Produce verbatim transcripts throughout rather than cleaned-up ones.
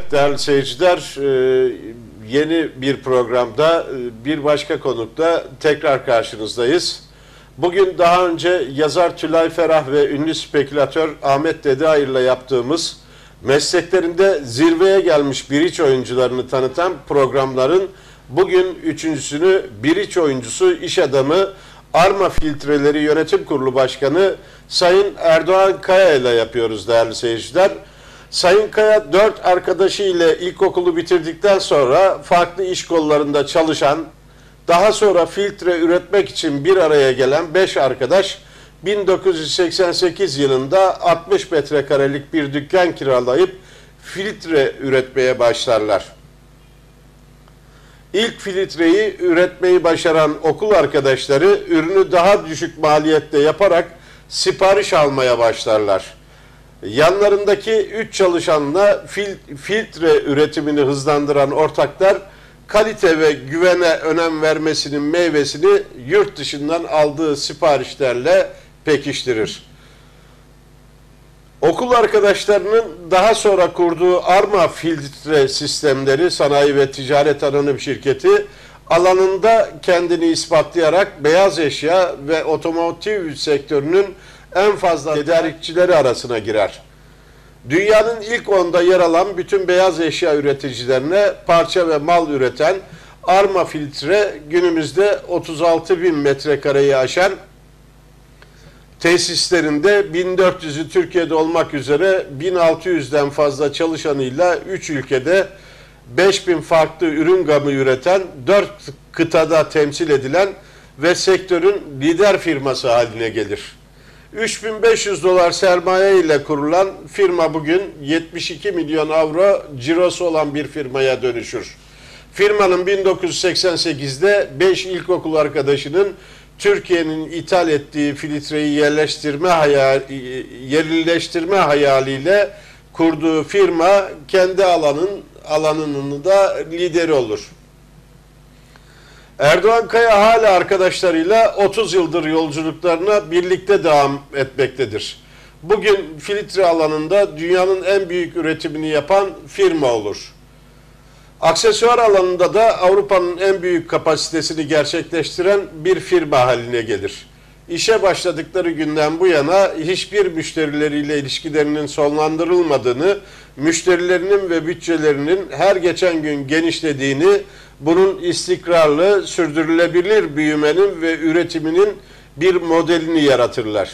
Evet değerli seyirciler, yeni bir programda bir başka konukla tekrar karşınızdayız. Bugün daha önce yazar Tülay Ferah ve ünlü spekülatör Ahmet Dedehayır'la yaptığımız mesleklerinde zirveye gelmiş bridge oyuncularını tanıtan programların bugün üçüncüsünü bridge oyuncusu, iş adamı, Arma Filtreleri Yönetim Kurulu Başkanı Sayın Erdoğan Kaya ile yapıyoruz değerli seyirciler. Sayın Kaya dört arkadaşı ile ilkokulu bitirdikten sonra farklı iş kollarında çalışan, daha sonra filtre üretmek için bir araya gelen beş arkadaş bin dokuz yüz seksen sekiz yılında altmış metrekarelik bir dükkan kiralayıp filtre üretmeye başlarlar. İlk filtreyi üretmeyi başaran okul arkadaşları ürünü daha düşük maliyette yaparak sipariş almaya başlarlar. Yanlarındaki üç çalışanla fil, filtre üretimini hızlandıran ortaklar kalite ve güvene önem vermesinin meyvesini yurt dışından aldığı siparişlerle pekiştirir. Okul arkadaşlarının daha sonra kurduğu Arma Filtre Sistemleri Sanayi ve Ticaret Anonim Şirketi alanında kendini ispatlayarak beyaz eşya ve otomotiv sektörünün en fazla tedarikçileri arasına girer. Dünyanın ilk onda yer alan bütün beyaz eşya üreticilerine parça ve mal üreten Arma Filtre günümüzde otuz altı bin metrekareyi aşan tesislerinde bin dört yüzü Türkiye'de olmak üzere bin altı yüzden fazla çalışanıyla üç ülkede beş bin farklı ürün gamı üreten, dört kıtada temsil edilen ve sektörün lider firması haline gelir. üç bin beş yüz dolar sermaye ile kurulan firma bugün yetmiş iki milyon avro cirosu olan bir firmaya dönüşür. Firmanın bin dokuz yüz seksen sekizde beş ilkokul arkadaşının Türkiye'nin ithal ettiği filtreyi yerleştirme hayal, yerleştirme hayaliyle kurduğu firma kendi alanın alanının da lideri olur. Erdoğan Kaya hala arkadaşlarıyla otuz yıldır yolculuklarına birlikte devam etmektedir. Bugün filtre alanında dünyanın en büyük üretimini yapan firma olur. Aksesuar alanında da Avrupa'nın en büyük kapasitesini gerçekleştiren bir firma haline gelir. İşe başladıkları günden bu yana hiçbir müşterileriyle ilişkilerinin sonlandırılmadığını, müşterilerinin ve bütçelerinin her geçen gün genişlediğini, bunun istikrarlı, sürdürülebilir büyümenin ve üretiminin bir modelini yaratırlar.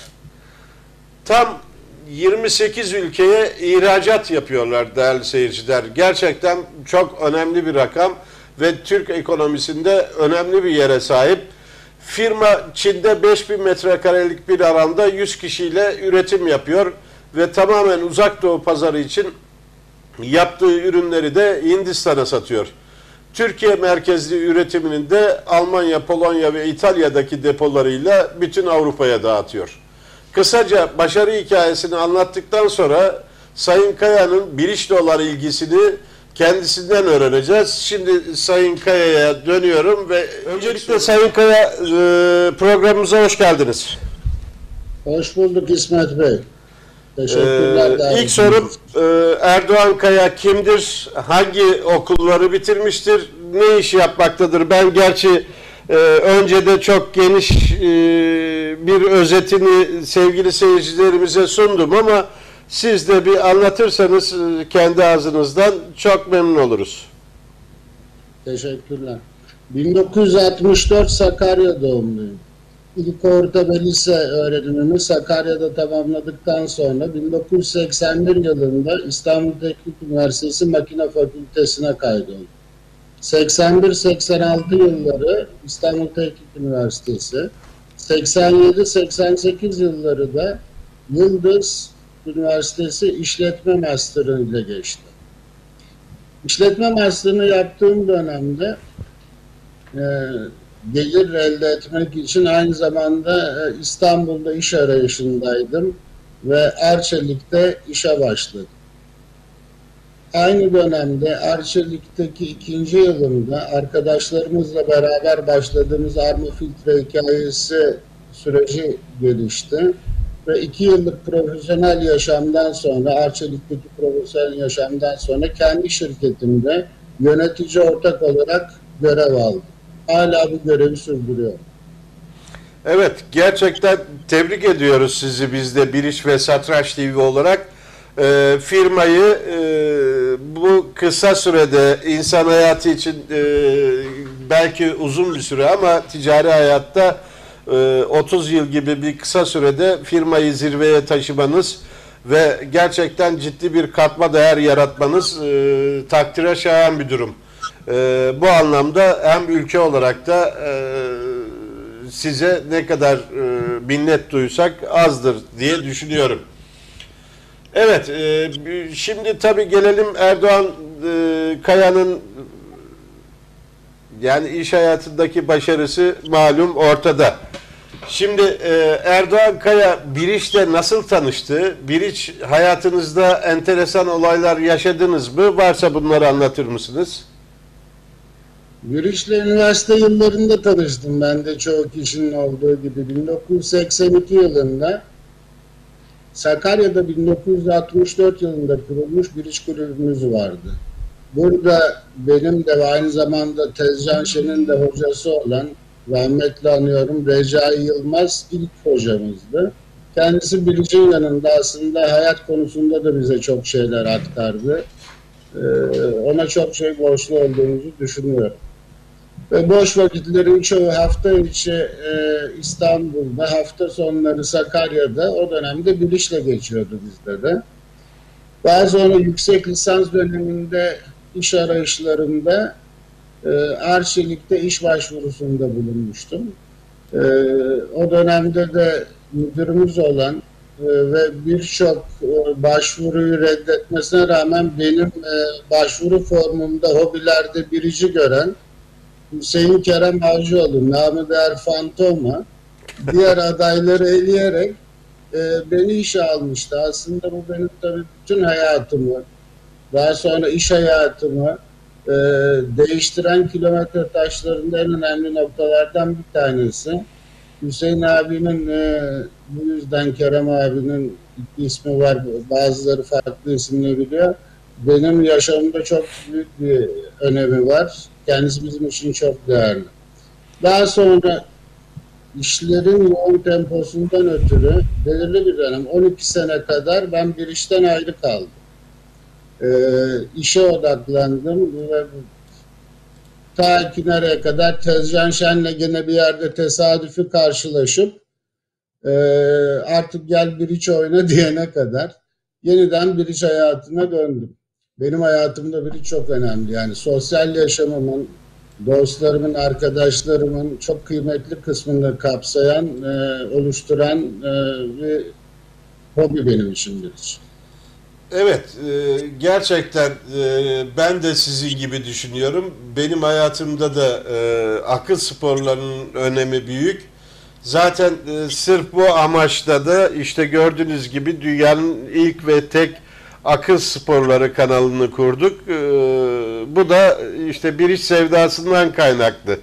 Tam yirmi sekiz ülkeye ihracat yapıyorlar değerli seyirciler. Gerçekten çok önemli bir rakam ve Türk ekonomisinde önemli bir yere sahip. Firma Çin'de beş bin metrekarelik bir alanda yüz kişiyle üretim yapıyor ve tamamen uzak doğu pazarı için yaptığı ürünleri de Hindistan'a satıyor. Türkiye merkezli üretiminin de Almanya, Polonya ve İtalya'daki depolarıyla bütün Avrupa'ya dağıtıyor. Kısaca başarı hikayesini anlattıktan sonra Sayın Kaya'nın bridge'le olan ilgisini kendisinden öğreneceğiz. Şimdi Sayın Kaya'ya dönüyorum ve öncelikle Sayın Kaya programımıza hoş geldiniz. Hoş bulduk İsmet Bey. Teşekkürler. Ee, ilk sorum Erdoğan Kaya kimdir? Hangi okulları bitirmiştir? Ne iş yapmaktadır? Ben gerçi e, önce de çok geniş e, bir özetini sevgili seyircilerimize sundum ama siz de bir anlatırsanız kendi ağzınızdan çok memnun oluruz. Teşekkürler. bin dokuz yüz altmış dört Sakarya doğumluyum. İlk orta ve lise öğrenimimi Sakarya'da tamamladıktan sonra bin dokuz yüz seksen bir yılında İstanbul Teknik Üniversitesi Makine Fakültesine kaydoldum. seksen bir seksen altı yılları İstanbul Teknik Üniversitesi, seksen yedi seksen sekiz yılları da Yıldız Üniversitesi İşletme Master'ı ile geçti. İşletme Master'ını yaptığım dönemde e, gelir elde etmek için aynı zamanda İstanbul'da iş arayışındaydım ve Arçelik'te işe başladım. Aynı dönemde Arçelik'teki ikinci yılımda arkadaşlarımızla beraber başladığımız Arma Filtre hikayesi süreci gelişti Ve iki yıllık profesyonel yaşamdan sonra, Arçelik'teki profesyonel yaşamdan sonra kendi şirketimde yönetici ortak olarak görev aldım. Hala bu görevi sürdürüyorum. Evet, gerçekten tebrik ediyoruz sizi biz de Biriç ve Satranç T V olarak. E, firmayı e, bu kısa sürede insan hayatı için e, belki uzun bir süre ama ticari hayatta e, otuz yıl gibi bir kısa sürede firmayı zirveye taşımanız ve gerçekten ciddi bir katma değer yaratmanız e, takdire şayan bir durum. E, bu anlamda hem ülke olarak da e, size ne kadar e, minnet duysak azdır diye düşünüyorum. Evet, e, şimdi tabii gelelim Erdoğan e, Kaya'nın yani iş hayatındaki başarısı malum ortada. Şimdi e, Erdoğan Kaya Biriç'le nasıl tanıştı? Biriç hayatınızda enteresan olaylar yaşadınız mı? Varsa bunları anlatır mısınız? Biriç'le üniversite yıllarında tanıştım ben de çoğu kişinin olduğu gibi. bin dokuz yüz seksen iki yılında Sakarya'da bin dokuz yüz altmış dört yılında kurulmuş Biriç kulübümüz vardı. Burada benim de ve aynı zamanda Tezcan Şen'in de hocası olan, rahmetli anıyorum, Recai Yılmaz ilk hocamızdı. Kendisi Biriç'in yanında aslında hayat konusunda da bize çok şeyler aktardı. Ee, ona çok şey borçlu olduğumuzu düşünüyorum. Ve boş vakitlerin çoğu hafta içi e, İstanbul'da, hafta sonları Sakarya'da, o dönemde Biriç'le geçiyordu bizde de. Daha sonra yüksek lisans döneminde iş arayışlarında e, Arçelik'te iş başvurusunda bulunmuştum. E, o dönemde de müdürümüz olan e, ve birçok e, başvuruyu reddetmesine rağmen benim e, başvuru formumda hobilerde birici gören Hüseyin Kerem Avcıoğlu, namı değer Fantoma, diğer adayları eleyerek e, beni işe almıştı. Aslında bu benim tabii bütün hayatımı, daha sonra iş hayatımı e, değiştiren kilometre taşlarında en önemli noktalardan bir tanesi. Hüseyin abinin e, bu yüzden Kerem abinin iki ismi var, bazıları farklı isimleri biliyor. Benim yaşamımda çok büyük bir önemi var. Kendisi bizim için çok değerli. Daha sonra işlerin yoğun temposundan ötürü belirli bir dönem, on iki sene kadar ben bir işten ayrı kaldım. Ee, işe odaklandım ve ta ki nereye kadar Tezcan Şen'le gene bir yerde tesadüfi karşılaşıp e, artık gel biriç oyna diyene kadar yeniden biriç hayatına döndüm. Benim hayatımda biri çok önemli. Yani sosyal yaşamımın, dostlarımın, arkadaşlarımın çok kıymetli kısmını kapsayan, e, oluşturan e, bir hobi benim için biriç. Evet, e, gerçekten e, ben de sizin gibi düşünüyorum. Benim hayatımda da e, akıl sporlarının önemi büyük. Zaten e, sırf bu amaçla da işte gördüğünüz gibi dünyanın ilk ve tek akıl sporları kanalını kurduk. E, bu da işte bir iş sevdasından kaynaklı.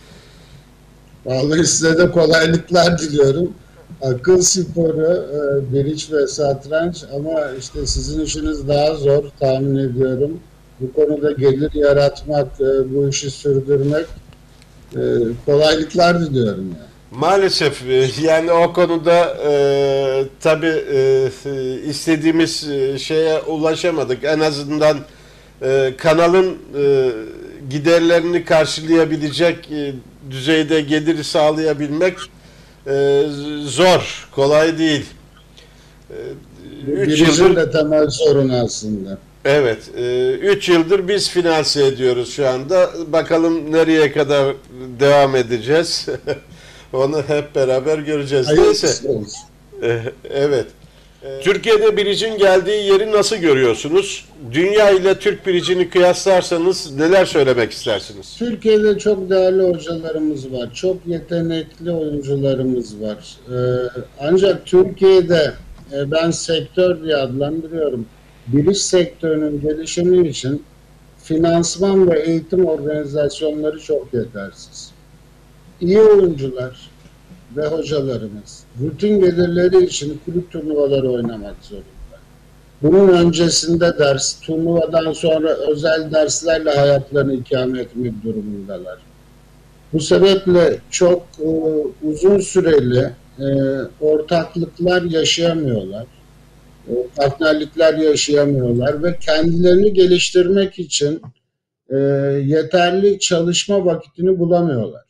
Vallahi size de kolaylıklar diliyorum. Akıl sporu, e, biriç ve satranç, ama işte sizin işiniz daha zor tahmin ediyorum. Bu konuda gelir yaratmak, e, bu işi sürdürmek, e, kolaylıklar diliyorum yani. Maalesef e, yani o konuda e, tabii e, istediğimiz e, şeye ulaşamadık. En azından e, kanalın e, giderlerini karşılayabilecek e, düzeyde gelir sağlayabilmek e, zor, kolay değil. E, Bu üç biricin yıldır de temel sorun aslında. evet, e, üç yıldır biz finanse ediyoruz şu anda. Bakalım nereye kadar devam edeceğiz. Onu hep beraber göreceğiz. Neyse. Hayırlısı olsun. Ee, Evet. Ee, Türkiye'de biricin geldiği yeri nasıl görüyorsunuz? Dünya ile Türk biricini kıyaslarsanız neler söylemek istersiniz? Türkiye'de çok değerli hocalarımız var. Çok yetenekli oyuncularımız var. Ee, ancak Türkiye'de e, ben sektör diye adlandırıyorum. Biriç sektörünün gelişimi için finansman ve eğitim organizasyonları çok yetersiz. İyi oyuncular, ve hocalarımız rutin gelirleri için kulüp turnuvaları oynamak zorunda. Bunun öncesinde ders, turnuvadan sonra özel derslerle hayatlarını ikame etmek durumundalar. Bu sebeple çok e, uzun süreli e, ortaklıklar yaşayamıyorlar, e, partnerlikler yaşayamıyorlar ve kendilerini geliştirmek için e, yeterli çalışma vakitini bulamıyorlar.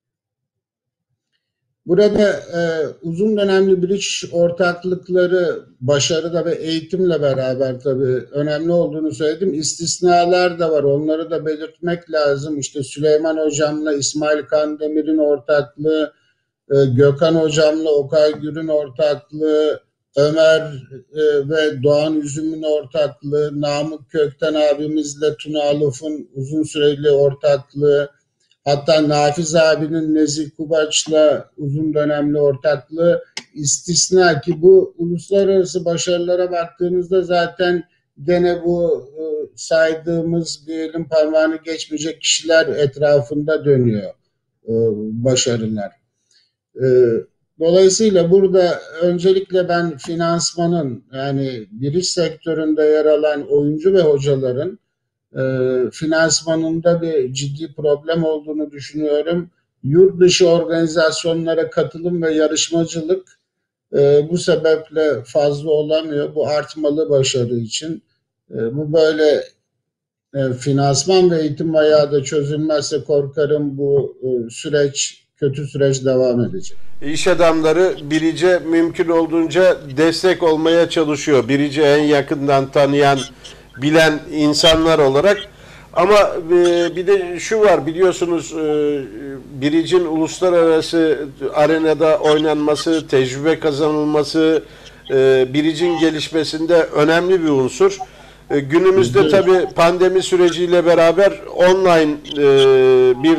Burada e, uzun dönemli bridge ortaklıkları başarıda ve eğitimle beraber tabii önemli olduğunu söyledim. İstisnalar da var. Onları da belirtmek lazım. İşte Süleyman Hocam'la İsmail Kandemir'in ortaklığı, e, Gökhan Hocam'la Okay Gür'ün ortaklığı, Ömer e, ve Doğan Üzüm'ün ortaklığı, Namık Kökten abimizle Tuna Aluf'un uzun süreli ortaklığı, hatta Nafiz abinin Nezih Kubaç'la uzun dönemli ortaklığı istisna ki bu uluslararası başarılara baktığınızda zaten gene bu e, saydığımız bir elin parmağını geçmeyecek kişiler etrafında dönüyor e, başarılar. E, dolayısıyla burada öncelikle ben finansmanın yani biriş sektöründe yer alan oyuncu ve hocaların e, finansmanında bir ciddi problem olduğunu düşünüyorum. Yurt dışı organizasyonlara katılım ve yarışmacılık e, bu sebeple fazla olamıyor. Bu artmalı başarı için. E, bu böyle e, finansman ve eğitim ayağı da çözülmezse korkarım bu e, süreç, kötü süreç devam edecek. İş adamları Birice mümkün olduğunca destek olmaya çalışıyor. Birici en yakından tanıyan, bilen insanlar olarak. Ama e, bir de şu var, biliyorsunuz e, Biric'in uluslararası arenada oynanması, tecrübe kazanılması, e, Biric'in gelişmesinde önemli bir unsur. E, günümüzde tabii pandemi süreciyle beraber online e, bir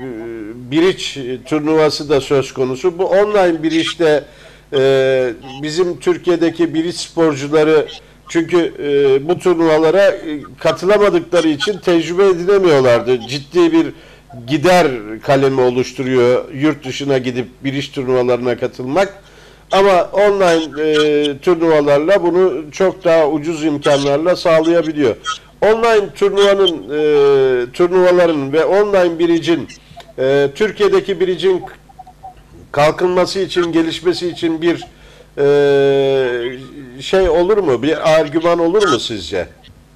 Biric turnuvası da söz konusu. Bu online Biric'te e, bizim Türkiye'deki Biric sporcuları çünkü e, bu turnuvalara e, katılamadıkları için tecrübe edinemiyorlardı. Ciddi bir gider kalemi oluşturuyor yurt dışına gidip Biric turnuvalarına katılmak. Ama online e, turnuvalarla bunu çok daha ucuz imkanlarla sağlayabiliyor. Online turnuvanın, e, turnuvaların ve online Biric'in e, Türkiye'deki Biric'in kalkınması için, gelişmesi için bir e, şey olur mu? Bir argüman olur mu sizce?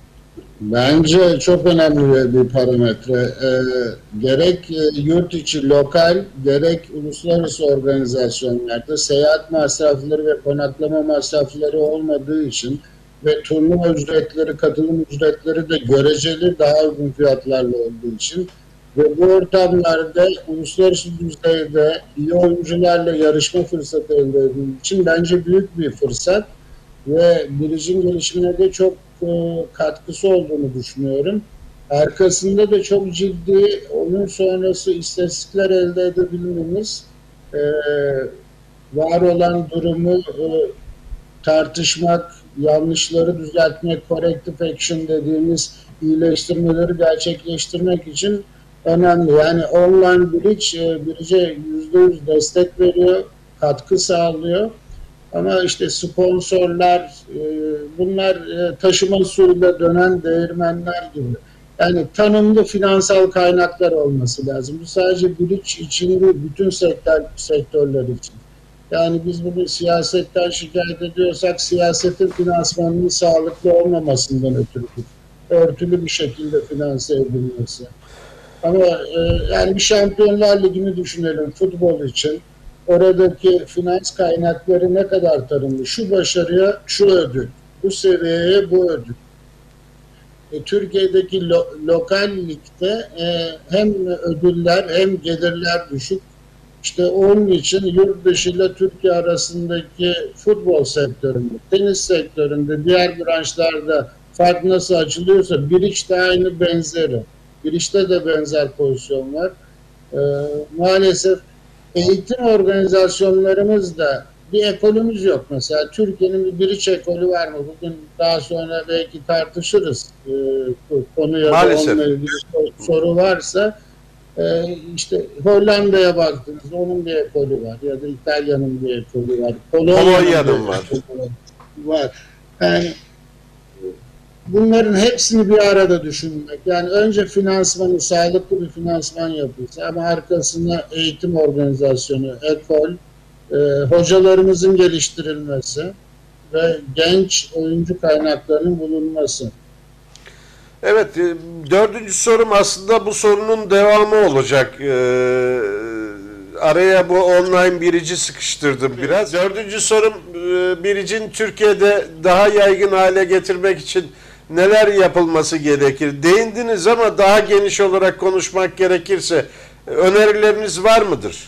Bence çok önemli bir parametre. E, gerek e, yurt içi, lokal, gerek uluslararası organizasyonlarda seyahat masrafları ve konaklama masrafları olmadığı için ve turnuva ücretleri, katılım ücretleri de göreceli daha uygun fiyatlarla olduğu için ve bu ortamlarda uluslararası düzeyde iyi oyuncularla yarışma fırsatı elde edildiği için bence büyük bir fırsat ve Biric'in gelişimine de çok e, katkısı olduğunu düşünüyorum. Arkasında da çok ciddi oyun sonrası istatistikler elde edebilmemiz, e, var olan durumu e, tartışmak, yanlışları düzeltmek, corrective action dediğimiz iyileştirmeleri gerçekleştirmek için önemli. Yani online Biric, Biric'e yüzde yüz destek veriyor, katkı sağlıyor. Ama işte sponsorlar, bunlar taşıma suyuyla dönen değirmenler gibi. Yani tanımlı finansal kaynaklar olması lazım. Bu sadece Biric için değil, bütün sektör, sektörler için. Yani biz bunu siyasetten şikayet ediyorsak siyasetin finansmanının sağlıklı olmamasından ötürüdür. Örtülü bir şekilde finanse edilmesi. Ama e, yani bir Şampiyonlar Ligi'ni düşünelim futbol için. Oradaki finans kaynakları ne kadar tanımlı? Şu başarıya şu ödül, bu seviyeye bu ödül. E, Türkiye'deki lo, lokal ligde e, hem ödüller hem gelirler düşük. İşte onun için yurt dışı ile Türkiye arasındaki futbol sektöründe, tenis sektöründe, diğer branşlarda fark nasıl açılıyorsa Biric'te aynı benzeri. Biric'te de benzer pozisyon var. E, maalesef eğitim organizasyonlarımız da bir ekolümüz yok. Mesela Türkiye'nin bir Biric ekolü var mı? Bugün daha sonra belki tartışırız. E, konuya da onunla ilgili soru varsa. Ee, işte Hollanda'ya baktınız, onun bir ekolü var ya da İtalya'nın bir ekolü var. Polonya'nın bir var. ekolü var. Yani bunların hepsini bir arada düşünmek. Yani önce finansmanı, sağlıklı bir finansman yapılsa ama arkasına eğitim organizasyonu, ekol, e, hocalarımızın geliştirilmesi ve genç oyuncu kaynaklarının bulunması. Evet, e, dördüncü sorum aslında bu sorunun devamı olacak. Ee, araya bu online birici sıkıştırdım biraz. Dördüncü sorum, e, biricin Türkiye'de daha yaygın hale getirmek için neler yapılması gerekir? Değindiniz ama daha geniş olarak konuşmak gerekirse önerileriniz var mıdır?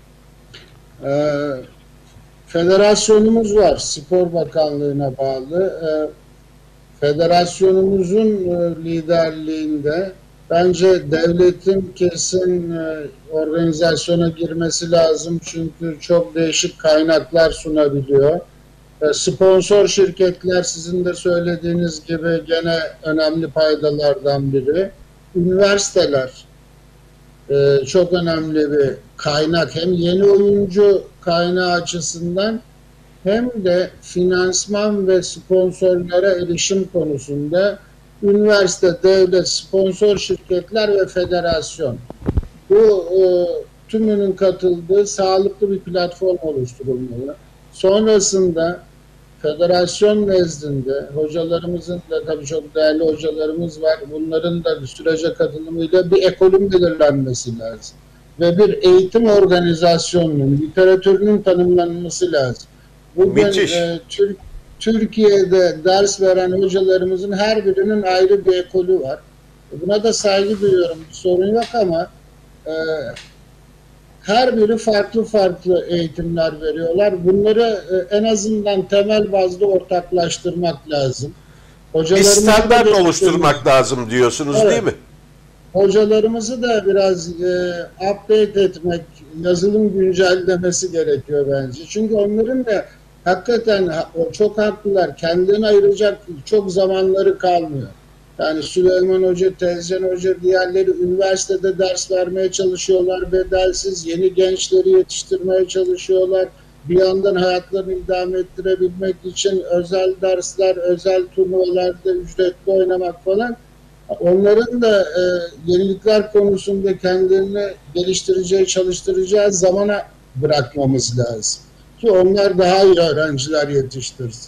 Ee, Federasyonumuz var, Spor Bakanlığı'na bağlı. Ee, Federasyonumuzun e, liderliğinde bence devletin kesin e, organizasyona girmesi lazım çünkü çok değişik kaynaklar sunabiliyor. E, sponsor şirketler sizin de söylediğiniz gibi gene önemli paydalardan biri. Üniversiteler e, çok önemli bir kaynak. Hem yeni oyuncu kaynağı açısından hem de finansman ve sponsorlara erişim konusunda üniversite, devlet, sponsor şirketler ve federasyon bu e, tümünün katıldığı sağlıklı bir platform oluşturulmalı. Sonrasında federasyon nezdinde hocalarımızın da tabii çok değerli hocalarımız var. Bunların da sürece katılımıyla bir ekolün belirlenmesi lazım. Ve bir eğitim organizasyonunun, literatürünün tanımlanması lazım. Bugün e, Türk, Türkiye'de ders veren hocalarımızın her birinin ayrı bir ekolü var. Buna da saygı duyuyorum, bir sorun yok ama e, her biri farklı farklı eğitimler veriyorlar. Bunları e, en azından temel bazda ortaklaştırmak lazım. Bir standart oluşturmak lazım diyorsunuz, evet, değil mi? Hocalarımızı da biraz e, update etmek, yazılım güncellemesi gerekiyor bence. Çünkü onların da hakikaten çok haklılar. Kendilerine ayıracak çok zamanları kalmıyor. Yani Süleyman Hoca, Tezcan Hoca, diğerleri üniversitede ders vermeye çalışıyorlar bedelsiz. Yeni gençleri yetiştirmeye çalışıyorlar. Bir yandan hayatlarını idame ettirebilmek için özel dersler, özel turnuvalarda ücretli oynamak falan. Onların da e, yenilikler konusunda kendilerini geliştireceği, çalıştıracağı zamana bırakmamız lazım. Ki onlar daha iyi öğrenciler yetiştirsin.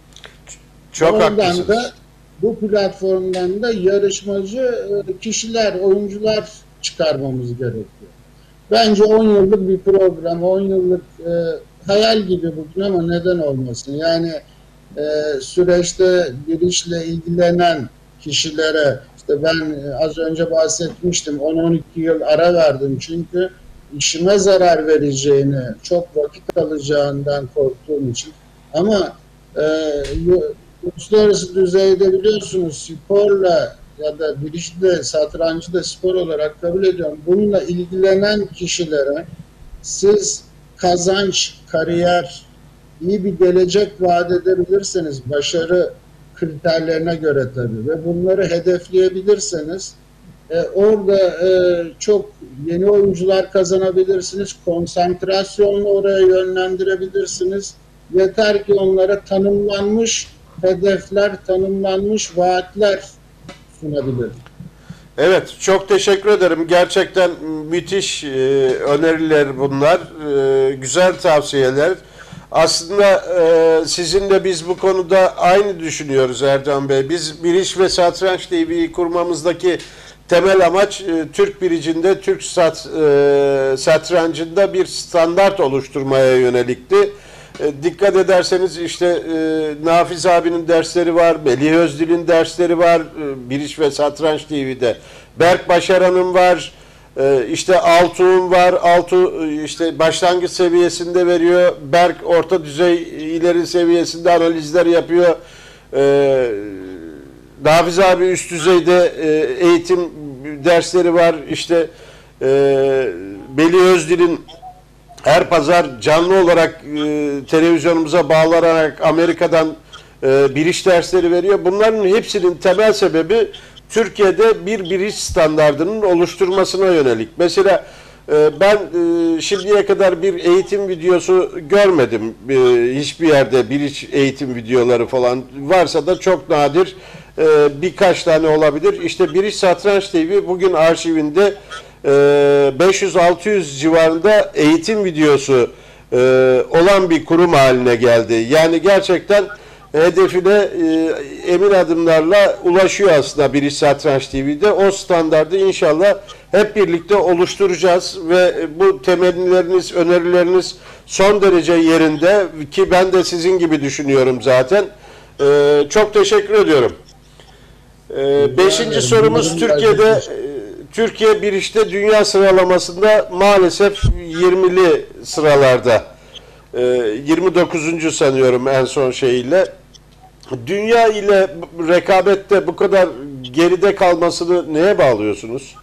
Çok Ondan haklısınız. da bu platformdan da yarışmacı e, kişiler, oyuncular çıkarmamız gerekiyor. Bence on yıllık bir program, on yıllık e, hayal gibi bugün ama neden olmasın? Yani e, süreçte bir işle ilgilenen kişilere, işte ben az önce bahsetmiştim, on on iki yıl ara verdim çünkü işime zarar vereceğini, çok vakit alacağından korktuğum için. Ama e, uluslararası düzeyde biliyorsunuz sporla ya da bilişi de satrancı da spor olarak kabul ediyorum. Bununla ilgilenen kişilere siz kazanç, kariyer, iyi bir gelecek vaat edebilirseniz, başarı kriterlerine göre tabii ve bunları hedefleyebilirseniz e, orada e, çok yeni oyuncular kazanabilirsiniz. Konsantrasyonla oraya yönlendirebilirsiniz. Yeter ki onlara tanımlanmış hedefler, tanımlanmış vaatler sunabilir. Evet, çok teşekkür ederim. Gerçekten müthiş e, öneriler bunlar. E, güzel tavsiyeler. Aslında e, sizinle biz bu konuda aynı düşünüyoruz Ercan Bey. Biz Biriş ve Satranç T V'yi kurmamızdaki temel amaç e, Türk biricinde, Türk sat, e, satrancında bir standart oluşturmaya yönelikti. E, dikkat ederseniz işte e, Nafiz abinin dersleri var, Melih Özdil'in dersleri var e, Biriş ve Satranç T V'de. Berk Başaran'ın var, e, işte Altuğ'un var. Altuğ e, işte başlangıç seviyesinde veriyor. Berk orta düzey ileri seviyesinde analizler yapıyor. E, Nafiz abi üst düzeyde e, eğitim dersleri var. İşte e, Melih Özdil'in her pazar canlı olarak e, televizyonumuza bağlanarak Amerika'dan e, biriş dersleri veriyor. Bunların hepsinin temel sebebi Türkiye'de bir biriç standardının oluşturmasına yönelik. Mesela e, ben e, şimdiye kadar bir eğitim videosu görmedim. E, hiçbir yerde biriç eğitim videoları falan varsa da çok nadir, e, birkaç tane olabilir. İşte Biriç Satranç T V bugün arşivinde e, beş yüz altı yüz civarında eğitim videosu e, olan bir kurum haline geldi. Yani gerçekten hedefine e, emin adımlarla ulaşıyor aslında Biriç Satranç T V'de. O standardı inşallah hep birlikte oluşturacağız ve bu temennileriniz, önerileriniz son derece yerinde ki ben de sizin gibi düşünüyorum zaten. E, çok teşekkür ediyorum. E, beşinci sorumuz Türkiye'de e, Türkiye Biriç'te dünya sıralamasında maalesef yirmili sıralarda. E, yirmi dokuzuncu sanıyorum en son şeyiyle. Dünya ile rekabette bu kadar geride kalmasını neye bağlıyorsunuz?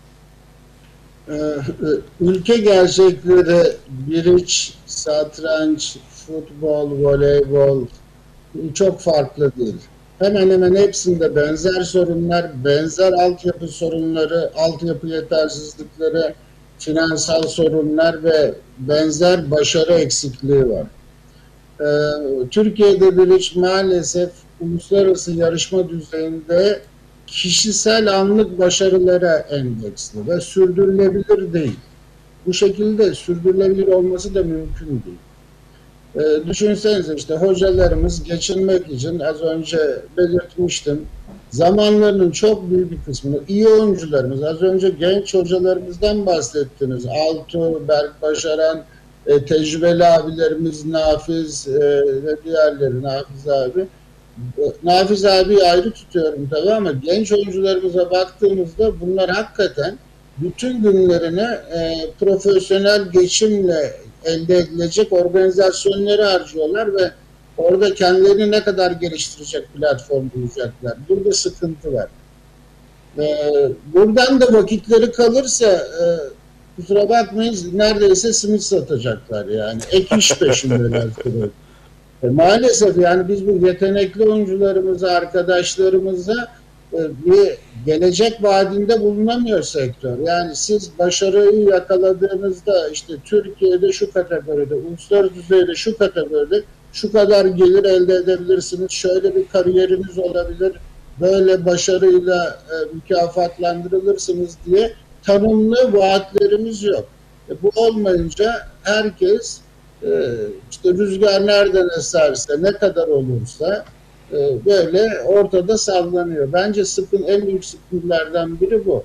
Ee, Ülke gerçekleri biriç, satranç, futbol, voleybol çok farklı değil. Hemen hemen hepsinde benzer sorunlar, benzer altyapı sorunları, altyapı yetersizlikleri, finansal sorunlar ve benzer başarı eksikliği var. Ee, Türkiye'de biriç maalesef uluslararası yarışma düzeyinde kişisel anlık başarılara endeksli ve sürdürülebilir değil. Bu şekilde sürdürülebilir olması da mümkün değil. Ee, düşünsenize işte hocalarımız geçinmek için az önce belirtmiştim. Zamanlarının çok büyük bir kısmını iyi oyuncularımız, az önce genç hocalarımızdan bahsettiniz. Altuğ, Berk Başaran, e, tecrübeli abilerimiz Nafiz e, ve diğerleri, Nafiz abi. Nafiz abi ayrı tutuyorum tabii ama genç oyuncularımıza baktığımızda bunlar hakikaten bütün günlerini e, profesyonel geçimle elde edilecek organizasyonları harcıyorlar ve orada kendilerini ne kadar geliştirecek platform bulacaklar. Burada sıkıntı var. E, buradan da vakitleri kalırsa e, kusura bakmayın neredeyse simit satacaklar yani. Ek iş peşindeler. E, maalesef yani biz bu yetenekli oyuncularımıza, arkadaşlarımıza e, bir gelecek vaadinde bulunamıyor sektör. Yani siz başarıyı yakaladığınızda işte Türkiye'de şu kategoride, uluslararası düzeyde şu kategoride şu kadar gelir elde edebilirsiniz, şöyle bir kariyeriniz olabilir, böyle başarıyla e, mükafatlandırılırsınız diye tanımlı vaatlerimiz yok. E, bu olmayınca herkes e, işte rüzgar nereden eserse, ne kadar olursa e, böyle ortada sallanıyor. Bence sıkın, en büyük sıkıntılardan biri bu.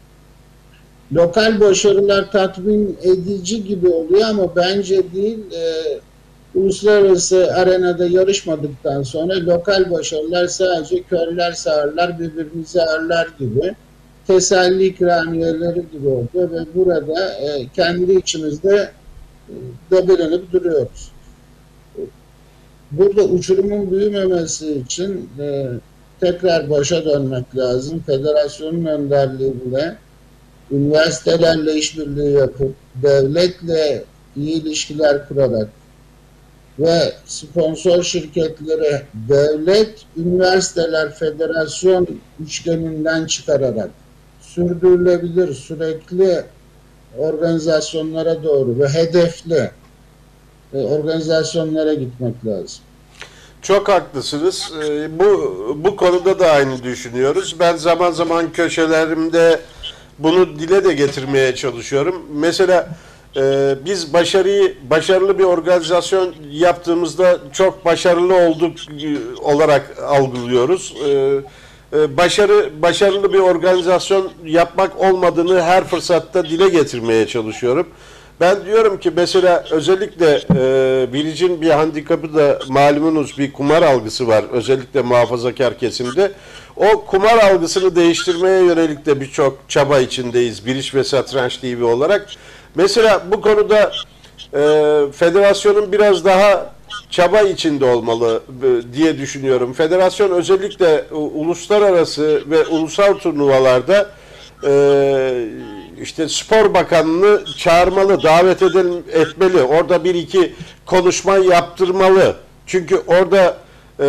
Lokal başarılar tatmin edici gibi oluyor ama bence değil. E, uluslararası arenada yarışmadıktan sonra lokal başarılar sadece körler sağırlar, birbirimizi ağırlar gibi teselli ikramiyeleri gibi oluyor ve burada e, kendi içimizde e, debelenip duruyoruz. Burada uçurumun büyümemesi için e, tekrar başa dönmek lazım. Federasyonun önderliğinde üniversitelerle işbirliği yapıp devletle iyi ilişkiler kurarak ve sponsor şirketleri devlet, üniversiteler, federasyon üçgeninden çıkararak sürdürülebilir, sürekli organizasyonlara doğru ve hedefli e, organizasyonlara gitmek lazım. Çok haklısınız. Ee, bu bu konuda da aynı düşünüyoruz. Ben zaman zaman köşelerimde bunu dile de getirmeye çalışıyorum. Mesela e, biz başarıyı başarılı bir organizasyon yaptığımızda çok başarılı olduk e, olarak algılıyoruz. E, e, başarı başarılı bir organizasyon yapmak olmadığını her fırsatta dile getirmeye çalışıyorum. Ben diyorum ki mesela özellikle e, Biriç'in bir handikapı da malumunuz bir kumar algısı var. Özellikle muhafazakar kesimde. O kumar algısını değiştirmeye yönelik de birçok çaba içindeyiz Biriç ve Satranç T V olarak. Mesela bu konuda e, federasyonun biraz daha çaba içinde olmalı e, diye düşünüyorum. Federasyon özellikle e, uluslararası ve ulusal turnuvalarda e, işte Spor Bakanı'nı çağırmalı, davet edelim, etmeli. Orada bir iki konuşma yaptırmalı. Çünkü orada e,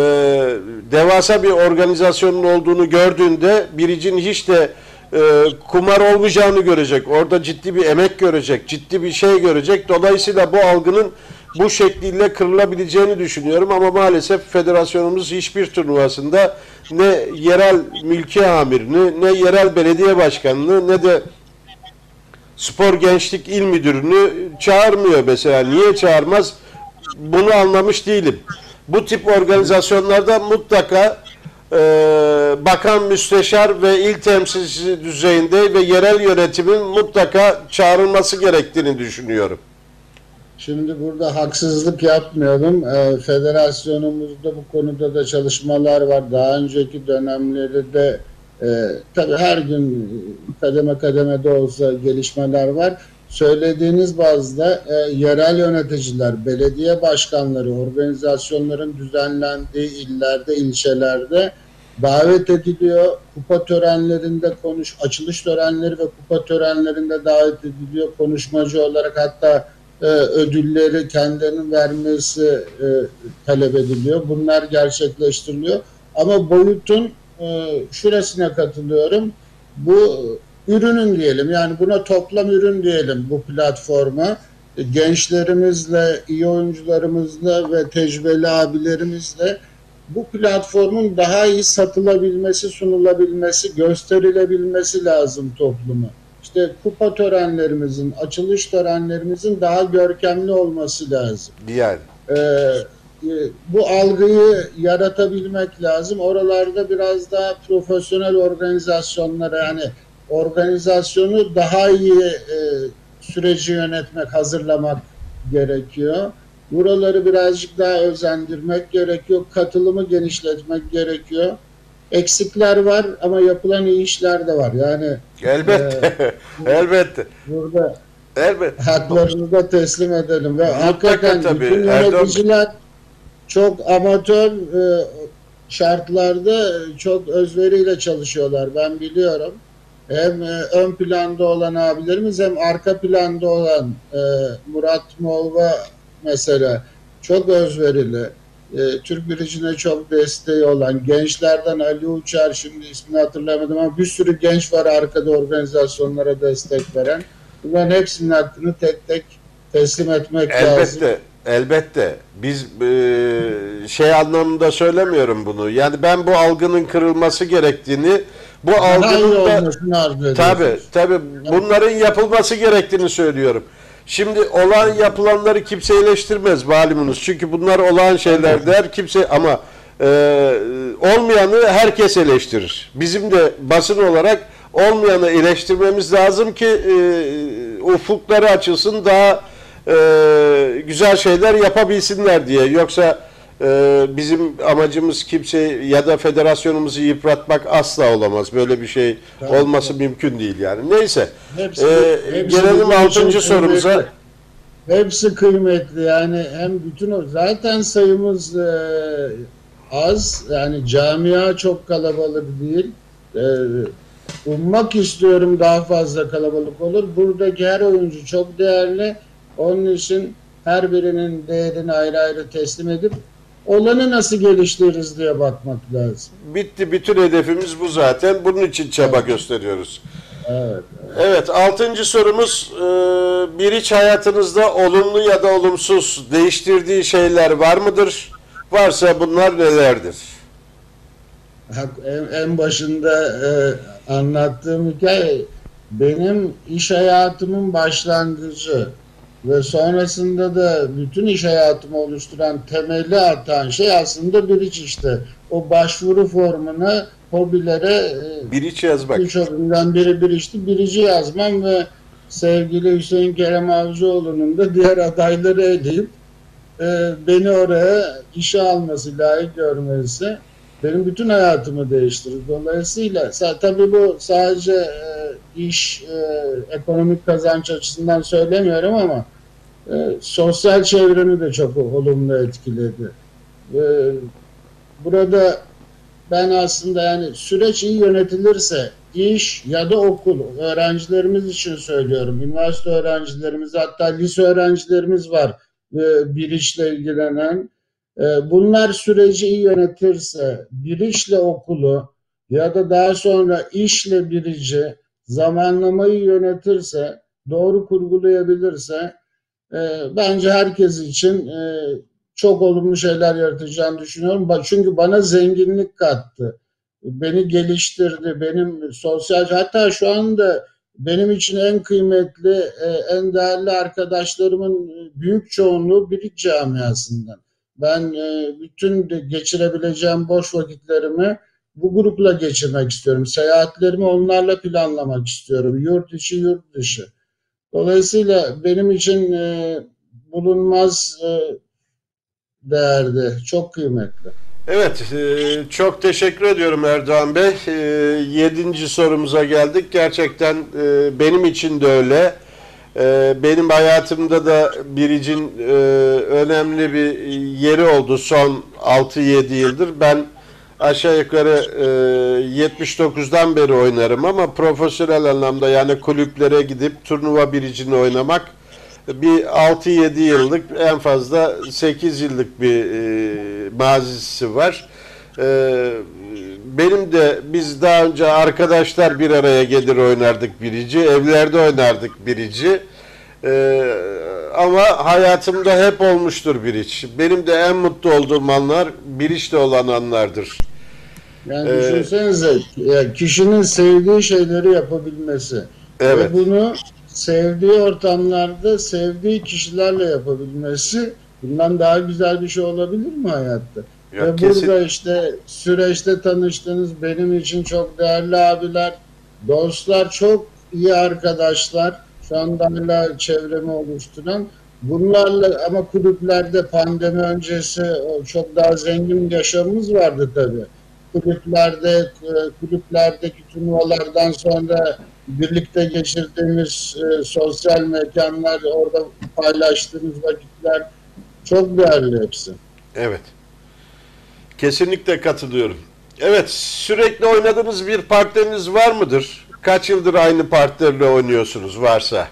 devasa bir organizasyonun olduğunu gördüğünde biricinin hiç de e, kumar olmayacağını görecek. Orada ciddi bir emek görecek, ciddi bir şey görecek. Dolayısıyla bu algının bu şekliyle kırılabileceğini düşünüyorum ama maalesef federasyonumuz hiçbir turnuvasında ne yerel mülki amirini, ne yerel belediye başkanını, ne de spor gençlik il müdürünü çağırmıyor mesela. Niye çağırmaz? Bunu anlamış değilim. Bu tip organizasyonlarda mutlaka e, bakan, müsteşar ve il temsilcisi düzeyinde ve yerel yönetimin mutlaka çağrılması gerektiğini düşünüyorum. Şimdi burada haksızlık yapmayalım. E, federasyonumuzda bu konuda da çalışmalar var. Daha önceki dönemleri de e, tabii her gün kademe kademe de olsa gelişmeler var. Söylediğiniz bazda e, yerel yöneticiler, belediye başkanları, organizasyonların düzenlendiği illerde, ilçelerde davet ediliyor. Kupa törenlerinde konuş, açılış törenleri ve kupa törenlerinde davet ediliyor konuşmacı olarak, hatta e, ödülleri kendilerinin vermesi e, talep ediliyor. Bunlar gerçekleştiriliyor. Ama boyutun e, şurasına katılıyorum. Bu ürünün diyelim, yani buna toplam ürün diyelim bu platforma. Gençlerimizle, iyi oyuncularımızla ve tecrübeli abilerimizle bu platformun daha iyi satılabilmesi, sunulabilmesi, gösterilebilmesi lazım topluma. İşte kupa törenlerimizin, açılış törenlerimizin daha görkemli olması lazım. Yani. Ee, bu algıyı yaratabilmek lazım. Oralarda biraz daha profesyonel organizasyonlara, yani organizasyonu daha iyi e, süreci yönetmek, hazırlamak gerekiyor. Buraları birazcık daha özendirmek gerekiyor. Katılımı genişletmek gerekiyor. Eksikler var ama yapılan iyi işler de var. Yani elbette, e, elbette. Burada elbette. haklarını da teslim edelim ve Mutlaka hakikaten tabii. bütün yöneticiler çok amatör e, şartlarda çok özveriyle çalışıyorlar. Ben biliyorum. Hem e, ön planda olan abilerimiz hem arka planda olan e, Murat Molva mesela çok özverili. E, Türk biricine çok desteği olan, gençlerden Ali Uçar, şimdi ismini hatırlamadım ama bir sürü genç var arkada organizasyonlara destek veren. Bunların hepsinin hakkını tek tek teslim etmek Elbette, lazım. elbette. Biz e, şey anlamında söylemiyorum bunu. Yani ben bu algının kırılması gerektiğini, bu Daha iyi algının da olmasını arzu ediyoruz. tabii, tabii bunların yapılması gerektiğini söylüyorum. Şimdi olan yapılanları kimse eleştirmez malumunuz. Çünkü bunlar olağan şeyler der kimse, ama e, olmayanı herkes eleştirir. Bizim de basın olarak olmayanı eleştirmemiz lazım ki e, ufukları açılsın, daha e, güzel şeyler yapabilsinler diye. Yoksa e, bizim amacımız kimse ya da federasyonumuzu yıpratmak asla olamaz. Böyle bir şey Tabii, olması tabii. mümkün değil yani. Neyse. Hepsi, E, hepsi gelelim bizim altıncı için sorumuza. kıymetli. Hepsi kıymetli, yani hem bütün o zaten sayımız e, az, yani camia çok kalabalık değil. E, ummak istiyorum daha fazla kalabalık olur. Buradaki her oyuncu çok değerli. Onun için her birinin değerini ayrı ayrı teslim edip olanı nasıl geliştiririz diye bakmak lazım. Bitti. Bütün hedefimiz bu zaten. Bunun için çaba Evet. gösteriyoruz. Evet. Evet, altıncı sorumuz, e, bir iç hayatınızda olumlu ya da olumsuz değiştirdiği şeyler var mıdır? Varsa bunlar nelerdir? En, en başında e, anlattığım hikaye benim iş hayatımın başlangıcı ve sonrasında da bütün iş hayatımı oluşturan, temeli atan şey aslında bir iç işte. O başvuru formuna hobilere e, Bir iç yazmak. üç hobimden biri bir işti. Birici yazmam ve sevgili Hüseyin Kerem Avcıoğlu'nun da diğer adayları eleyip e, beni oraya işe alması, layık görmesi benim bütün hayatımı değiştirdi. Dolayısıyla tabii bu sadece e, iş, e, ekonomik kazanç açısından söylemiyorum ama e, sosyal çevremi de çok olumlu etkiledi. E, burada ben aslında, yani süreç iyi yönetilirse, iş ya da okul, öğrencilerimiz için söylüyorum, üniversite öğrencilerimiz, hatta lise öğrencilerimiz var e, bir işle ilgilenen. E, bunlar süreci iyi yönetirse, bir işle okulu ya da daha sonra işle birici zamanlamayı yönetirse, doğru kurgulayabilirse e, bence herkes için e, çok olumlu şeyler yaratacağını düşünüyorum. Çünkü bana zenginlik kattı. Beni geliştirdi. Benim sosyal, hatta şu anda benim için en kıymetli, e, en değerli arkadaşlarımın büyük çoğunluğu Birik camiasından. Ben e, bütün geçirebileceğim boş vakitlerimi bu grupla geçirmek istiyorum. Seyahatlerimi onlarla planlamak istiyorum. Yurt içi, yurt dışı. Dolayısıyla benim için e, bulunmaz e, değerde, çok kıymetli. Evet, e, çok teşekkür ediyorum Erdoğan Bey. E, yedinci sorumuza geldik. Gerçekten e, benim için de öyle. E, benim hayatımda da Biric'in e, önemli bir yeri oldu son altı yedi yıldır. Ben aşağı yukarı e, yetmiş dokuzdan beri oynarım ama profesyonel anlamda, yani kulüplere gidip turnuva Biric'ini oynamak bir altı yedi yıllık, en fazla sekiz yıllık bir e, mazisi var. E, benim de, biz daha önce arkadaşlar bir araya gelir oynardık Biric'i, evlerde oynardık Biric'i. E, ama hayatımda hep olmuştur Biric. Benim de en mutlu olduğum anlar Biric'te olan anlardır. Yani Ee, düşünsenize, ya kişinin sevdiği şeyleri yapabilmesi evet. ve bunu sevdiği ortamlarda sevdiği kişilerle yapabilmesi, bundan daha güzel bir şey olabilir mi hayatta? Ya Ve kesin. burada işte süreçte tanıştığınız benim için çok değerli abiler, dostlar, çok iyi arkadaşlar, şu anda hala çevremi oluşturan. Bunlarla, ama kulüplerde pandemi öncesi çok daha zengin bir yaşamımız vardı tabii. Kulüplerde, kulüplerdeki turnuvalardan sonra birlikte geçirdiğimiz e, sosyal mekanlar, orada paylaştığımız vakitler çok değerli hepsi. Evet. Kesinlikle katılıyorum. Evet, sürekli oynadığınız bir partneriniz var mıdır? Kaç yıldır aynı partnerle oynuyorsunuz varsa?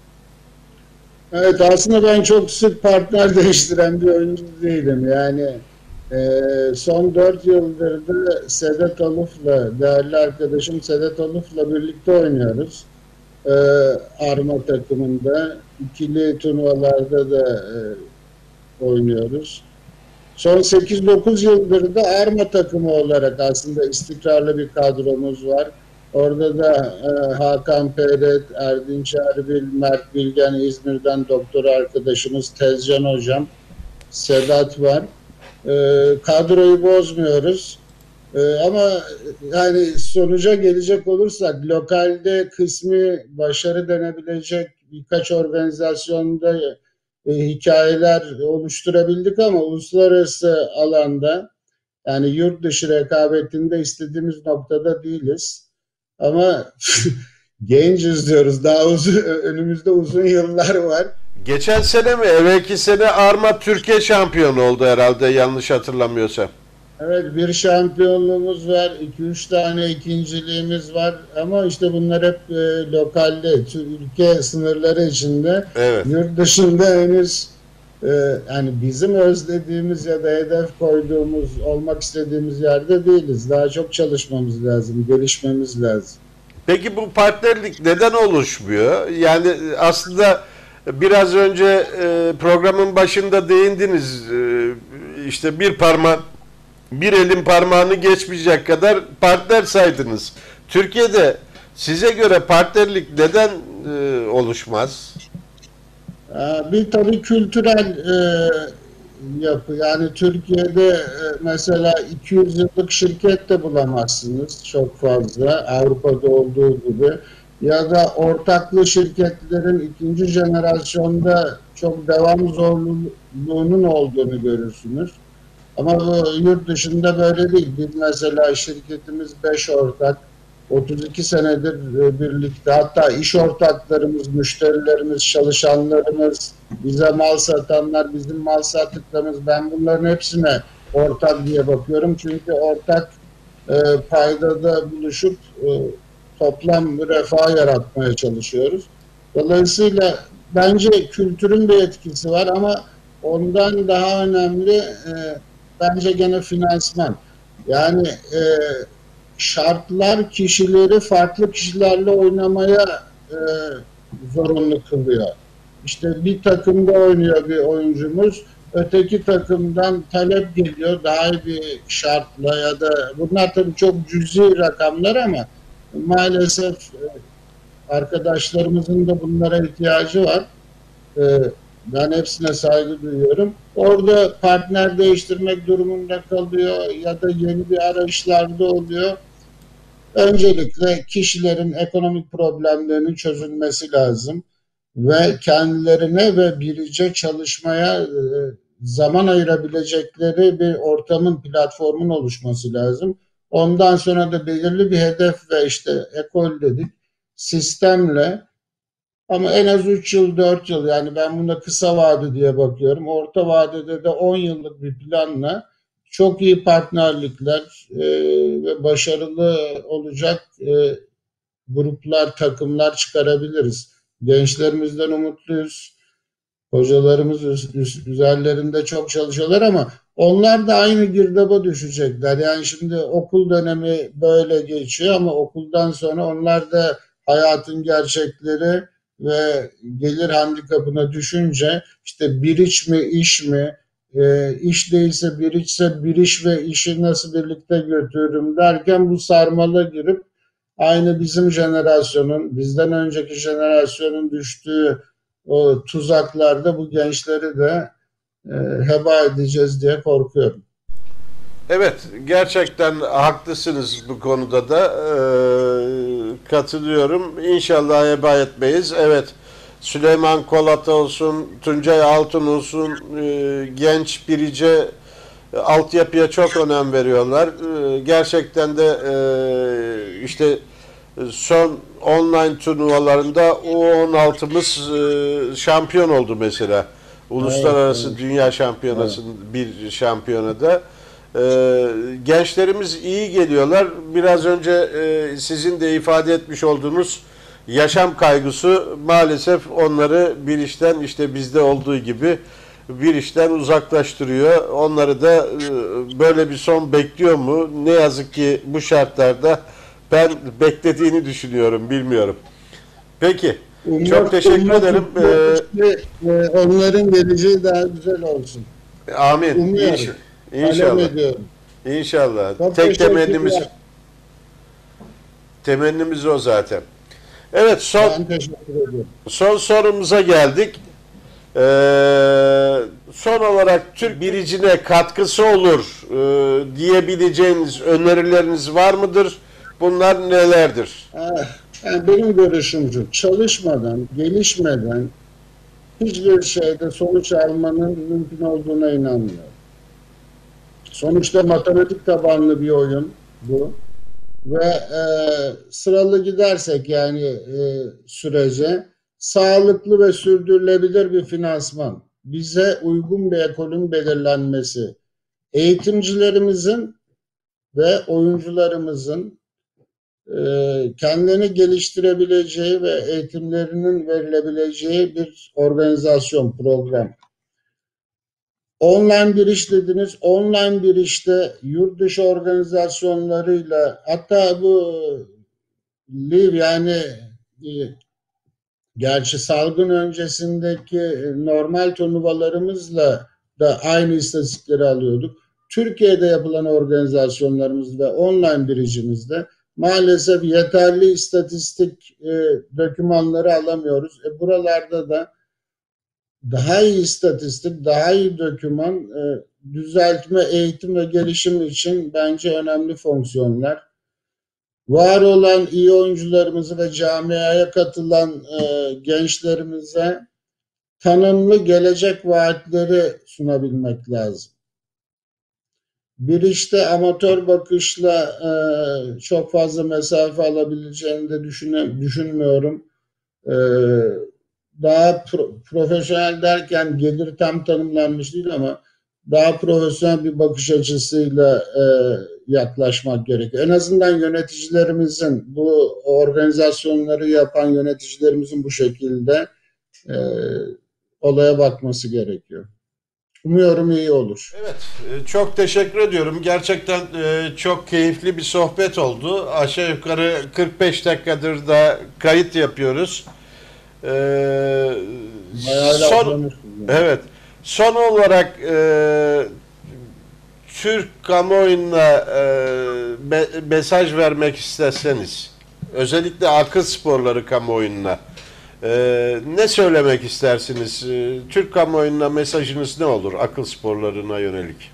Evet, aslında ben çok sık partner değiştiren bir oyuncu değilim. Yani e, son dört yıldır da Sedat Aluf'la, değerli arkadaşım Sedat Aluf'la birlikte oynuyoruz. E, Arma takımında. İkili turnuvalarda da e, oynuyoruz. Son sekiz dokuz yıldır da Arma takımı olarak aslında istikrarlı bir kadromuz var. Orada da e, Hakan Peret, Erdinç Erbil, Mert Bilgen, İzmir'den doktor arkadaşımız Tezcan Hocam, Sedat var. E, kadroyu bozmuyoruz. E, ama yani sonuca gelecek olursak, lokalde kısmi başarı denebilecek birkaç organizasyonda e, hikayeler oluşturabildik ama uluslararası alanda, yani yurt dışı rekabetinde istediğimiz noktada değiliz. Ama genciz diyoruz. Daha uzun, önümüzde uzun yıllar var. Geçen sene mi, evvelki sene Arma Türkiye şampiyonu oldu herhalde, yanlış hatırlamıyorsam. Evet, bir şampiyonluğumuz var, iki üç tane ikinciliğimiz var ama işte bunlar hep e, lokalde, ülke sınırları içinde. Evet. Yurt dışında henüz e, yani bizim özlediğimiz ya da hedef koyduğumuz, olmak istediğimiz yerde değiliz. Daha çok çalışmamız lazım, gelişmemiz lazım. Peki bu partnerlik neden oluşmuyor? Yani aslında biraz önce e, programın başında değindiniz. E, işte bir parmak, bir elin parmağını geçmeyecek kadar partner saydınız. Türkiye'de size göre partnerlik neden e, oluşmaz? Bir tabii kültürel e, yapı. Yani Türkiye'de e, mesela iki yüz yıllık şirket de bulamazsınız çok fazla, Avrupa'da olduğu gibi. Ya da ortaklı şirketlerin ikinci jenerasyonda çok devam zorluğunun olduğunu görürsünüz. Ama bu yurt dışında böyle değil. Biz mesela şirketimiz beş ortak, otuz iki senedir birlikte. Hatta iş ortaklarımız, müşterilerimiz, çalışanlarımız, bize mal satanlar, bizim mal sattıklarımız, ben bunların hepsine ortak diye bakıyorum. Çünkü ortak e, paydada buluşup e, toplam refah yaratmaya çalışıyoruz. Dolayısıyla bence kültürün bir etkisi var ama ondan daha önemli e, bence gene finansman. Yani e, şartlar kişileri farklı kişilerle oynamaya e, zorunlu kılıyor. İşte bir takımda oynuyor bir oyuncumuz, öteki takımdan talep geliyor daha iyi bir şartla ya da bunlar tabii çok cüzi rakamlar ama maalesef e, arkadaşlarımızın da bunlara ihtiyacı var. E, Ben hepsine saygı duyuyorum. Orada partner değiştirmek durumunda kalıyor ya da yeni bir arayışlarda oluyor. Öncelikle kişilerin ekonomik problemlerinin çözülmesi lazım ve kendilerine ve birce çalışmaya e, zaman ayırabilecekleri bir ortamın, platformun oluşması lazım. Ondan sonra da belirli bir hedef ve işte ekol dedik, sistemle ama en az üç yıl, dört yıl, yani ben buna kısa vade diye bakıyorum. Orta vadede de on yıllık bir planla çok iyi partnerlikler e, ve başarılı olacak e, gruplar, takımlar çıkarabiliriz. Gençlerimizden umutluyuz. Hocalarımız üzerlerinde çok çalışıyorlar ama onlar da aynı girdaba düşecekler. Yani şimdi okul dönemi böyle geçiyor ama okuldan sonra onlar da hayatın gerçekleri ve gelir handikapına düşünce işte bir iş mi iş mi, e, iş değilse bir işse bir iş ve işi nasıl birlikte götürürüm derken bu sarmala girip aynı bizim jenerasyonun, bizden önceki jenerasyonun düştüğü o tuzaklarda bu gençleri de e, heba edeceğiz diye korkuyorum. Evet, gerçekten haklısınız bu konuda da. Ee, katılıyorum. İnşallah heba etmeyiz. Evet, Süleyman Kolata olsun, Tuncay Altun olsun, e, genç birice e, altyapıya çok önem veriyorlar. E, gerçekten de e, işte son online turnuvalarında U on altımız e, şampiyon oldu mesela. Evet, Uluslararası evet, Dünya evet. Şampiyonası'nın bir şampiyonada. Ee, gençlerimiz iyi geliyorlar. Biraz önce e, sizin de ifade etmiş olduğunuz yaşam kaygısı maalesef onları bir işten, işte bizde olduğu gibi bir işten uzaklaştırıyor. Onları da e, böyle bir son bekliyor mu? Ne yazık ki bu şartlarda ben beklediğini düşünüyorum. Bilmiyorum. Peki. Çok Ummak, teşekkür ummak ederim. istiyoruz ki e, onların geleceği daha güzel olsun. Ee, amin. İnş Umuyorum, talep İnşallah. ediyorum. İnşallah. Çok Tek temennimiz teşekkürler. temennimiz o zaten. Evet, son Ben teşekkür ediyorum. son sorumuza geldik. Ee, son olarak Türk biricine katkısı olur e, diyebileceğiniz önerileriniz var mıdır? Bunlar nelerdir? Ah, yani benim görüşüm şu, çalışmadan, gelişmeden hiçbir şeyde sonuç almanın mümkün olduğuna inanmıyorum. Sonuçta matematik tabanlı bir oyun bu. Ve e, sıralı gidersek yani e, sürece sağlıklı ve sürdürülebilir bir finansman, bize uygun bir ekolün belirlenmesi, eğitimcilerimizin ve oyuncularımızın e, kendini geliştirebileceği ve eğitimlerinin verilebileceği bir organizasyon, program. Online bir iş dediniz. Online bir işte yurt dışı organizasyonlarıyla, hatta bu Live yani e, gerçi salgın öncesindeki e, normal turnuvalarımızla da aynı istatistikleri alıyorduk. Türkiye'de yapılan organizasyonlarımız ve online biricimizde maalesef yeterli istatistik e, dokümanları alamıyoruz. E, buralarda da daha iyi istatistik, daha iyi doküman, e, düzeltme, eğitim ve gelişim için bence önemli fonksiyonlar. Var olan iyi oyuncularımızı ve camiaya katılan e, gençlerimize tanımlı gelecek vaatleri sunabilmek lazım. Bir işte amatör bakışla e, çok fazla mesafe alabileceğini de düşüne, düşünmüyorum. E, Daha pro, profesyonel derken gelir tam tanımlanmış değil ama daha profesyonel bir bakış açısıyla e, yaklaşmak gerekiyor. En azından yöneticilerimizin, bu organizasyonları yapan yöneticilerimizin bu şekilde e, olaya bakması gerekiyor. Umuyorum iyi olur. Evet, e, çok teşekkür ediyorum. Gerçekten e, çok keyifli bir sohbet oldu. Aşağı yukarı kırk beş dakikadır da kayıt yapıyoruz. E, Bayağı son, laflamışız yani. evet, son olarak e, Türk kamuoyuna e, me- mesaj vermek isterseniz, özellikle akıl sporları kamuoyuna e, ne söylemek istersiniz? E, Türk kamuoyuna mesajınız ne olur akıl sporlarına yönelik?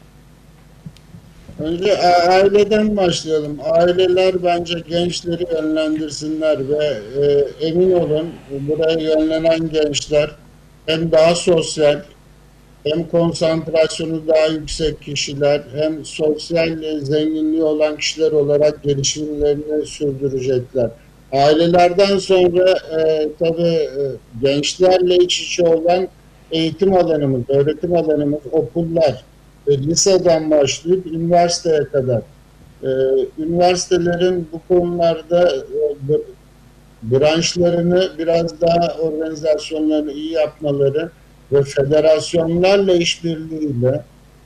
Önce a- aileden başlayalım. Aileler bence gençleri yönlendirsinler ve e, emin olun buraya yönlenen gençler hem daha sosyal hem konsantrasyonu daha yüksek kişiler hem sosyal e, zenginliği olan kişiler olarak gelişimlerini sürdürecekler. Ailelerden sonra e, tabii e, gençlerle iç içe olan eğitim alanımız, öğretim alanımız, okullar, e, liseden başlayıp üniversiteye kadar. E, Üniversitelerin bu konularda e, branşlarını biraz daha organizasyonlarını iyi yapmaları ve federasyonlarla işbirliğiyle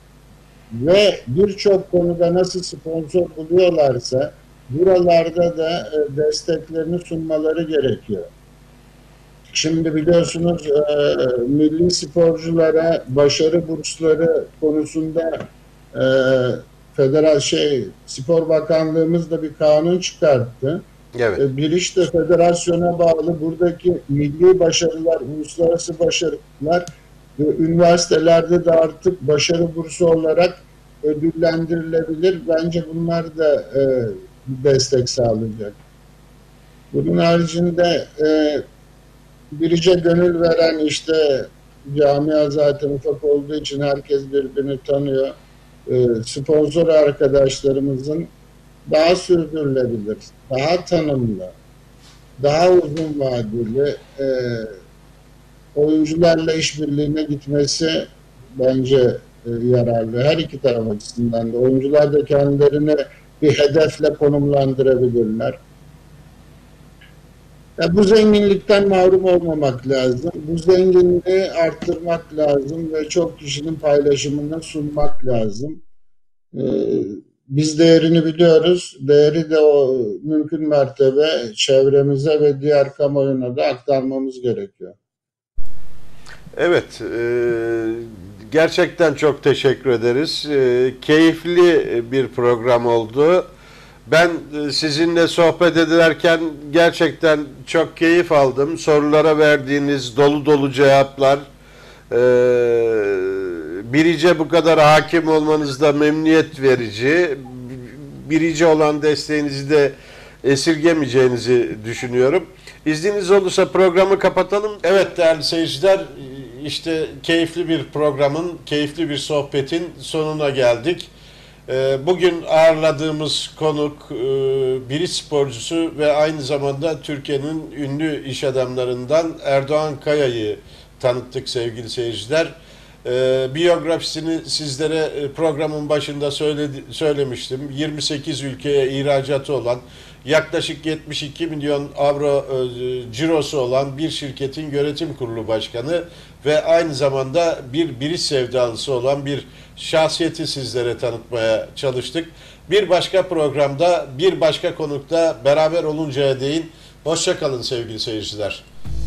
ve birçok konuda nasıl sponsor buluyorlarsa buralarda da e, desteklerini sunmaları gerekiyor. Şimdi biliyorsunuz e, milli sporculara başarı bursları konusunda e, federal şey Spor Bakanlığımız da bir kanun çıkarttı. Evet. E, Bir işte federasyona bağlı buradaki milli başarılar, uluslararası başarılar e, üniversitelerde de artık başarı bursu olarak ödüllendirilebilir. Bence bunlar da e, destek sağlayacak. Bunun haricinde e, birice gönül veren işte camia zaten ufak olduğu için herkes birbirini tanıyor. E, sponsor arkadaşlarımızın daha sürdürülebilir, daha tanımlı, daha uzun vadeli e, oyuncularla işbirliğine gitmesi bence e, yararlı. Her iki taraf açısından da. Oyuncular da kendilerini bir hedefle konumlandırabilirler. Ya bu zenginlikten mahrum olmamak lazım. Bu zenginliği arttırmak lazım ve çok kişinin paylaşımını sunmak lazım. Ee, Biz değerini biliyoruz. Değeri de o mümkün mertebe çevremize ve diğer kamuoyuna da aktarmamız gerekiyor. Evet, e, gerçekten çok teşekkür ederiz. E, keyifli bir program oldu. Ben e, sizinle sohbet ederken gerçekten çok keyif aldım. Sorulara verdiğiniz dolu dolu cevaplar, e, Birice bu kadar hakim olmanız da memnuniyet verici. Birice olan desteğinizi de esirgemeyeceğinizi düşünüyorum. İzniniz olursa programı kapatalım. Evet değerli seyirciler, işte keyifli bir programın, keyifli bir sohbetin sonuna geldik. Bugün ağırladığımız konuk biriç sporcusu ve aynı zamanda Türkiye'nin ünlü iş adamlarından Erdoğan Kaya'yı tanıttık sevgili seyirciler. Biyografisini sizlere programın başında söyledi, söylemiştim. yirmi sekiz ülkeye ihracatı olan, yaklaşık yetmiş iki milyon avro e, cirosu olan bir şirketin yönetim kurulu başkanı ve aynı zamanda bir biriç sevdalısı olan bir şahsiyeti sizlere tanıtmaya çalıştık. Bir başka programda, bir başka konukta beraber oluncaya değin hoşça kalın sevgili seyirciler.